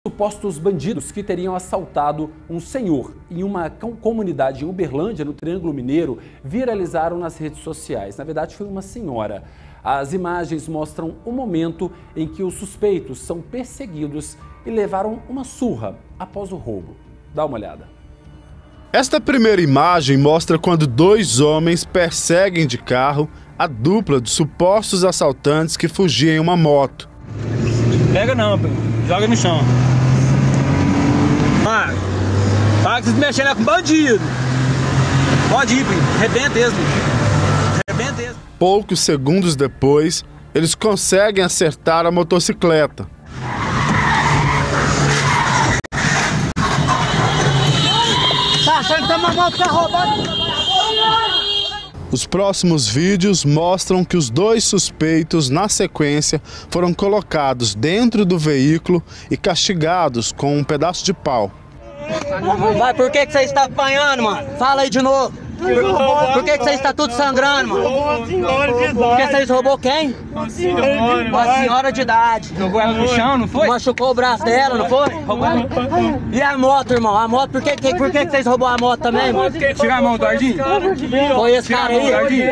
Supostos bandidos que teriam assaltado um senhor em uma comunidade em Uberlândia, no Triângulo Mineiro, viralizaram nas redes sociais. Na verdade, foi uma senhora. As imagens mostram o momento em que os suspeitos são perseguidos e levaram uma surra após o roubo. Dá uma olhada. Esta primeira imagem mostra quando dois homens perseguem de carro a dupla de supostos assaltantes que fugiam em uma moto. Pega não, joga no chão. Para que vocês mexendo com bandido. Pode ir, arrebenta eles. Arrebenta eles. Poucos segundos depois, eles conseguem acertar a motocicleta. Tá achando que tem uma moto que tá roubando? Os próximos vídeos mostram que os dois suspeitos, na sequência, foram colocados dentro do veículo e castigados com um pedaço de pau. Vai, por que você está apanhando, mano? Fala aí de novo. Por que você está tudo sangrando, mano? Porque vocês roubou quem? Uma senhora de idade. Jogou ela no chão, não foi? Machucou o braço dela, não foi? E a moto, irmão? A moto, por que vocês roubou a moto também, mano? Tira a mão do Ardinho. Foi esse cara aí?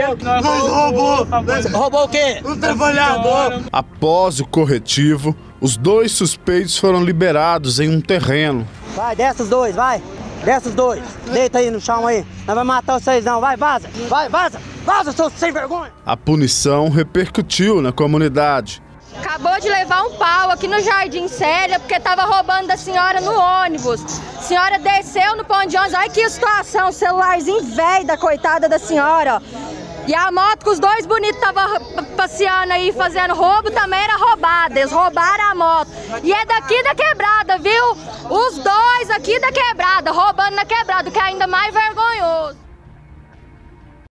Roubou o quê? Um trabalhador. Após o corretivo, os dois suspeitos foram liberados em um terreno. Vai, desce os dois, vai. Desce os dois. Deita aí no chão aí. Nós vamos matar vocês não. Vai, vaza. Vai, vaza. Vaza, seus sem vergonha. A punição repercutiu na comunidade. Acabou de levar um pau aqui no Jardim Célia porque tava roubando da senhora no ônibus. A senhora desceu no ponto de ônibus. Olha que situação, o celularzinho velho da coitada da senhora, ó. E a moto que os dois bonitos estavam passeando aí, fazendo roubo, também era roubada. Eles roubaram a moto. E é daqui da quebrada, viu? Os dois aqui da quebrada, roubando na quebrada, que é ainda mais vergonha.